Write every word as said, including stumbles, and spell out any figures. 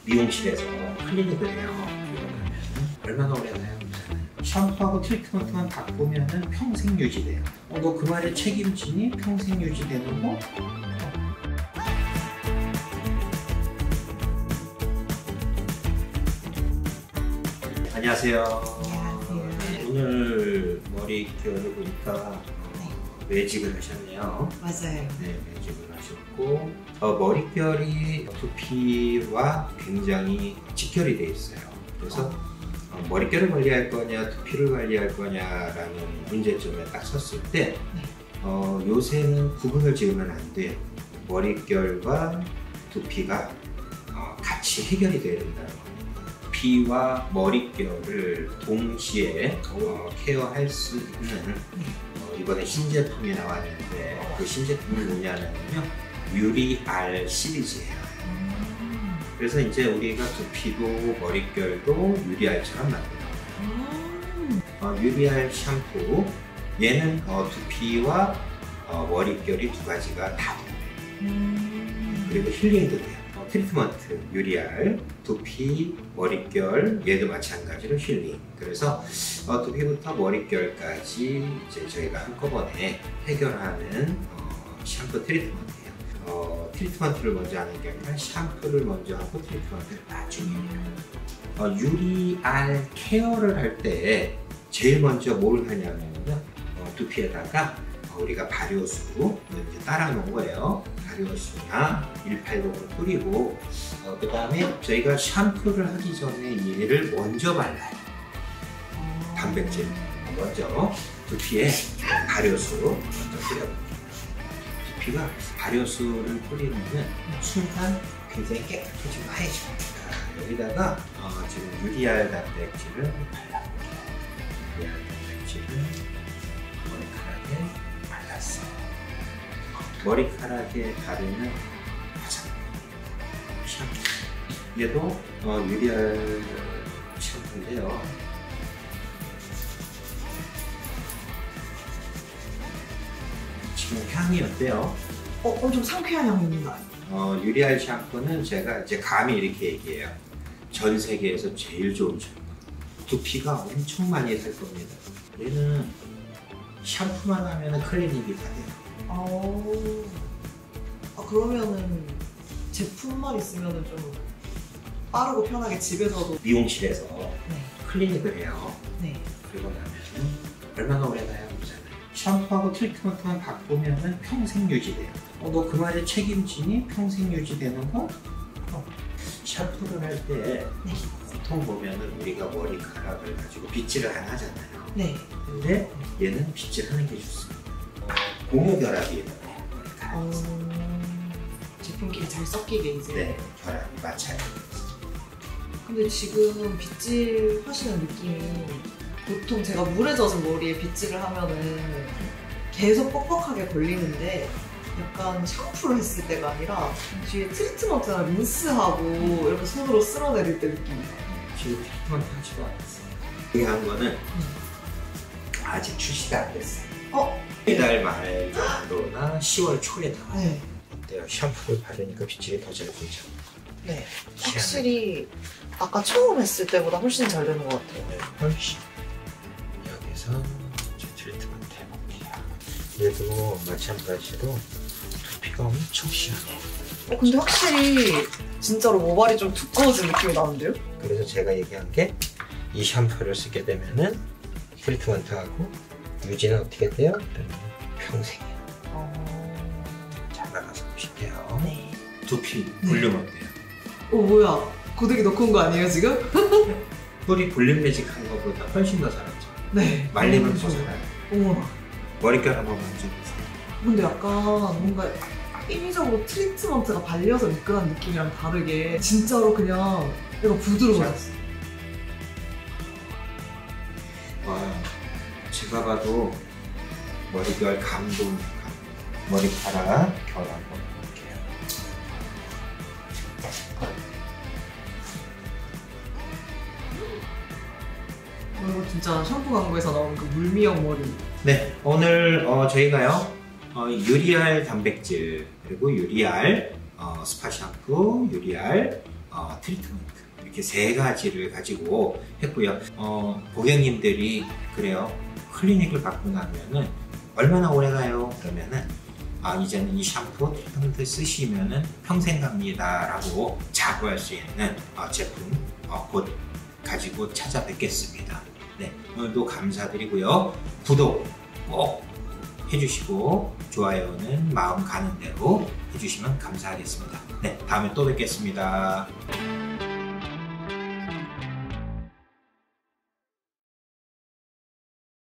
미용실에서 클리닉을 해요. 얼마나 오래 가요? 샴푸하고 트리트먼트만 바꾸면은 평생 유지돼요. 어, 너 그 말에 책임지니? 평생 유지되는 거? 안녕하세요. 안녕하세요. 오늘 머릿결을 보니까 네. 매직을 하셨네요. 맞아요. 네, 매직을 하셨고 어, 머릿결이 두피와 굉장히 직결이 되어 있어요. 그래서 어, 머릿결을 관리할 거냐 두피를 관리할 거냐라는 문제점에 딱 섰을 때 네. 어, 요새는 구분을 지으면 안 돼요. 머릿결과 두피가 어, 같이 해결이 돼야 된다는 거예요. 두피와 머릿결을 동시에 어, 케어할 수 있는 어, 이번에 신제품이 나왔는데 그 신제품이 뭐냐면요, 유리알 시리즈예요. 음. 그래서 이제 우리가 두피도 머릿결도 유리알처럼 만들어요. 음. 어, 유리알 샴푸, 얘는 어, 두피와 어, 머릿결이 두 가지가 다 돼요. 음. 그리고 힐링도 돼요. 어, 트리트먼트, 유리알, 두피, 머릿결, 얘도 마찬가지로 힐링. 그래서 어, 두피부터 머릿결까지 이제 저희가 한꺼번에 해결하는 어, 샴푸 트리트먼트예요. 어, 트리트먼트를 먼저 하는 게 아니라 샴푸를 먼저 하고 트리트먼트를 나중에 해요. 어, 유리알 케어를 할 때 제일 먼저 뭘 하냐면요, 어, 두피에다가 어, 우리가 발효수 이제 따라 놓은 거예요. 발효수나 일팔공을 뿌리고 어, 그 다음에 저희가 샴푸를 하기 전에 얘를 먼저 발라요. 단백질 먼저 두피에 발효수 먼저 뿌려볼게요. 두피가 발효수를 뿌리면 순간 굉장히 깨끗해지고 하얘집니다. 여기다가 어, 지금 유리알 단백질을 발라볼게요. 유리알 단백질을 머리카락에 발랐어요. 머리카락에 바르면 화장 샴푸. 얘도 어, 유리알 샴푸인데요. 지금 향이 어때요? 어, 엄청 상쾌한 향이 있는 거 아니에요? 어, 유리알 샴푸는 제가 이제 감히 이렇게 얘기해요. 전 세계에서 제일 좋은 샴푸. 두피가 엄청 많이 살 겁니다. 얘는 샴푸만 하면 클리닉이 다 돼요. 어. 아, 그러면은 제품만 있으면은 좀 빠르고 편하게 집에서도. 미용실에서 네. 클리닉을 해요. 네. 그리고 나면 얼마나 오래 가요? 샴푸하고 트리트먼트만 바꾸면 평생 유지돼요. 어, 너 그 말에 책임지니? 평생 유지되는 거? 어. 샴푸를 할 때 네. 보통 보면은 우리가 머리카락을 가지고 빗질을 안 하잖아요. 네. 근데 얘는 빗질하는 게 좋습니다. 어, 공유 결합이 일어나요, 머리카락에서. 어. 제품끼리 잘 섞이게 이제. 네, 결합이 맞춰요. 근데 지금 빗질 하시는 느낌이, 보통 제가 물에 젖은 머리에 빗질을 하면은 계속 뻑뻑하게 걸리는데, 약간 샴푸를 했을 때가 아니라 뒤에 트리트먼트나 린스하고 이렇게 손으로 쓸어내릴 때 느낌이에요. 지금 트리트먼트 하지도 않았어요. 중요한 거는 음. 아직 출시가 안 됐어요. 어? 이달 말 정도나 시월 초에 나와요. 네. 어때요? 샴푸를 바르니까 빗질이 더 잘 되죠? 네. 확실히 아까 처음 했을 때보다 훨씬 잘 되는 것 같아요. 네, 훨씬. 여기서 이제 트리트먼트 해볼게요. 얘도 마찬가지로 두피가 엄청 시원해요. 어, 근데 확실히 진짜로 모발이 좀 두꺼워진 느낌이 나는데요? 그래서 제가 얘기한 게, 이 샴푸를 쓰게 되면은 트리트먼트하고 유지는 어떻게 돼요? 평생이에요. 어... 잘 나가서 보실게요. 네. 두피 볼륨 어때요? 어, 뭐야. 고데기 넣고 온 거 아니에요, 지금? 뿌리 볼륨 매직 한 것보다 훨씬 더 잘하죠. 네. 말리면 음, 더 잘해요. 어머나. 머릿결 한번 만져보세요. 근데 약간 뭔가 인위적으로 트리트먼트가 발려서 미끈한 느낌이랑 다르게 진짜로 그냥 얘가 부드러워졌어. 와, 제가 봐도 머릿결 감동, 머리카락 결 한번 볼게요. 이거 진짜 샴푸 광고에서 나오는 그 물미역 머리. 네, 오늘 어, 저희가요 어, 유리알 단백질, 그리고 유리알 어, 스파 샴푸, 유리알 어, 트리트먼트 이렇게 세 가지를 가지고 했고요. 어, 고객님들이 그래요. 클리닉을 받고 나면은 얼마나 오래 가요? 그러면은 아, 이제는 이 샴푸 트리트먼트 쓰시면은 평생 갑니다 라고 자부할 수 있는 어, 제품 어, 곧 가지고 찾아뵙겠습니다. 네, 오늘도 감사드리고요. 구독 꼭 해주시고 좋아요는 마음 가는 대로 해주시면 감사하겠습니다. 네, 다음에 또 뵙겠습니다.